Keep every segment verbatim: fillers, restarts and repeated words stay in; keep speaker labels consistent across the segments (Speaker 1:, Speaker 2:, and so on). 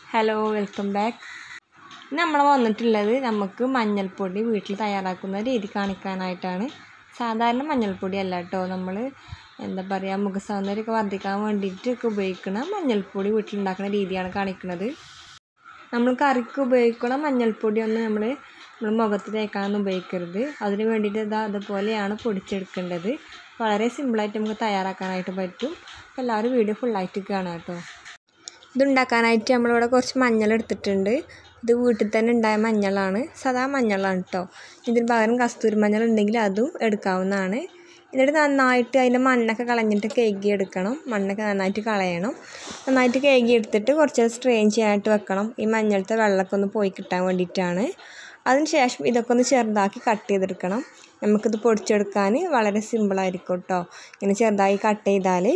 Speaker 1: Hello welcome back. നമ്മൾ വന്നിട്ടുള്ളത് നമുക്ക് മഞ്ഞൾപ്പൊടി വീട്ടിൽ തയ്യാറാക്കുന്ന രീതി കാണിക്കാനായിട്ടാണ്. സാധാരണ മഞ്ഞൾപ്പൊടി അല്ല കേട്ടോ, നമ്മൾ എന്താ പറയുക മുഖസൗന്ദര്യമൊക്കെ വർദ്ധിക്കാൻ വേണ്ടിയിട്ടൊക്കെ ഉപയോഗിക്കുന്ന മഞ്ഞൾപ്പൊടി വീട്ടിലുണ്ടാക്കുന്ന രീതിയാണ് കാണിക്കുന്നത്. നമ്മൾ കറിക്ക് ഉപയോഗിക്കുന്ന മഞ്ഞൾപ്പൊടിയൊന്നും നമ്മൾ നമ്മൾ മുഖത്ത് തേക്കാനൊന്നും ഉപയോഗിക്കരുത്. അതിന് വേണ്ടിയിട്ട് ഇതാ അതുപോലെയാണ് പൊടിച്ചെടുക്കേണ്ടത്. വളരെ സിമ്പിളായിട്ട് നമുക്ക് തയ്യാറാക്കാനായിട്ട് പറ്റും. അപ്പോൾ എല്ലാവരും വീഡിയോ ഫുള്ളായിട്ട് കാണാം കേട്ടോ. ഇതുണ്ടാക്കാനായിട്ട് നമ്മളിവിടെ കുറച്ച് മഞ്ഞൾ എടുത്തിട്ടുണ്ട്. ഇത് വീട്ടിൽ തന്നെ ഉണ്ടായ മഞ്ഞളാണ്, സാധാ മഞ്ഞളാണ് കേട്ടോ. ഇതിന് പകരം കസ്തൂരി മഞ്ഞൾ ഉണ്ടെങ്കിൽ അതും എടുക്കാവുന്നതാണ്. എന്നിട്ട് നന്നായിട്ട് അതിൻ്റെ മണ്ണൊക്കെ കളഞ്ഞിട്ട് കഴുകി എടുക്കണം. മണ്ണൊക്കെ നന്നായിട്ട് കളയണം. നന്നായിട്ട് കഴുകി എടുത്തിട്ട് കുറച്ച് സ്ട്രെയിൻ ചെയ്യാനായിട്ട് വെക്കണം. ഈ മഞ്ഞളത്തെ വെള്ളമൊക്കെ ഒന്ന് പോയി കിട്ടാൻ വേണ്ടിയിട്ടാണ്. അതിന് ശേഷം ഇതൊക്കെ ഒന്ന് ചെറുതാക്കി കട്ട് ചെയ്തെടുക്കണം. നമുക്കിത് പൊടിച്ചെടുക്കാൻ വളരെ സിമ്പിളായിരിക്കും കേട്ടോ. ഇങ്ങനെ ചെറുതായി കട്ട് ചെയ്താൽ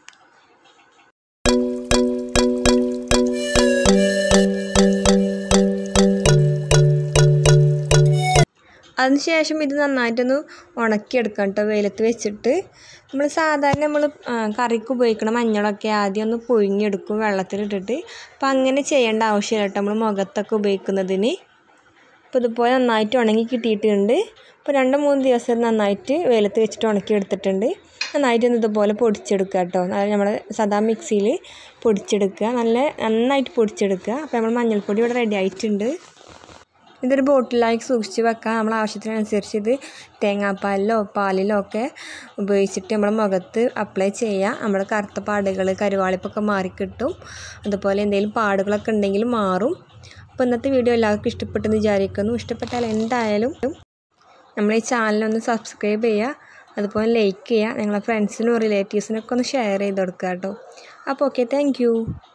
Speaker 1: അതിനുശേഷം ഇത് നന്നായിട്ടൊന്ന് ഉണക്കിയെടുക്കാം കേട്ടോ, വെയിലത്ത് വെച്ചിട്ട്. നമ്മൾ സാധാരണ നമ്മൾ കറിക്ക് ഉപയോഗിക്കണം മഞ്ഞളൊക്കെ ആദ്യം ഒന്ന് പുഴുങ്ങിയെടുക്കും വെള്ളത്തിലിട്ടിട്ട്. അപ്പം അങ്ങനെ ചെയ്യേണ്ട ആവശ്യമില്ല കേട്ടോ നമ്മൾ മുഖത്തൊക്കെ ഉപയോഗിക്കുന്നതിന്. അപ്പോൾ ഇതുപോലെ നന്നായിട്ട് ഉണങ്ങി കിട്ടിയിട്ടുണ്ട്. ഇപ്പോൾ രണ്ട് മൂന്ന് ദിവസം നന്നായിട്ട് വെയിലത്ത് വെച്ചിട്ട് ഉണക്കി എടുത്തിട്ടുണ്ട്. നന്നായിട്ടൊന്ന് ഇതുപോലെ പൊടിച്ചെടുക്കുക കേട്ടോ. നമ്മൾ സാധാ മിക്സിയിൽ പൊടിച്ചെടുക്കുക, നല്ല നന്നായിട്ട് പൊടിച്ചെടുക്കുക. അപ്പോൾ നമ്മൾ മഞ്ഞൾപ്പൊടി ഇവിടെ റെഡി ആയിട്ടുണ്ട്. ഇതൊരു ബോട്ടിലാക്കി സൂക്ഷിച്ച് വെക്കാം. നമ്മൾ ആവശ്യത്തിനനുസരിച്ച് ഇത് തേങ്ങാപ്പാലിലോ പാലിലോ ഒക്കെ ഉപയോഗിച്ചിട്ട് നമ്മുടെ മുഖത്ത് അപ്ലൈ ചെയ്യുക. നമ്മുടെ കറുത്ത പാടുകൾ കരുവാളിപ്പൊക്കെ മാറിക്കിട്ടും. അതുപോലെ എന്തെങ്കിലും പാടുകളൊക്കെ ഉണ്ടെങ്കിൽ മാറും. അപ്പോൾ ഇന്നത്തെ വീഡിയോ എല്ലാവർക്കും ഇഷ്ടപ്പെട്ടെന്ന് വിചാരിക്കുന്നു. ഇഷ്ടപ്പെട്ടാൽ എന്തായാലും നമ്മൾ ഈ ചാനലൊന്ന് സബ്സ്ക്രൈബ് ചെയ്യുക, അതുപോലെ ലൈക്ക് ചെയ്യുക. നിങ്ങളെ ഫ്രണ്ട്സിനും റിലേറ്റീവ്സിനൊക്കെ ഒന്ന് ഷെയർ ചെയ്ത് കൊടുക്കുക കേട്ടോ. അപ്പോൾ ഓക്കെ, താങ്ക്